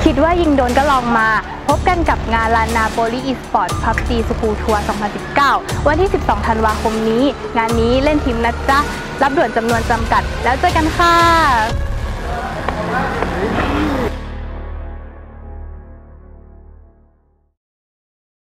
คิดว่ายิงโดนก็ลองมาพบกันกับงานลานนาโปลีอีสปอร์ตพับจีสกูลทัวร์ 2019 วันที่ 12 ธันวาคมนี้งานนี้เล่นทีมนะจ๊ะรับด่วนจำนวนจำกัดแล้วเจอกันค่ะ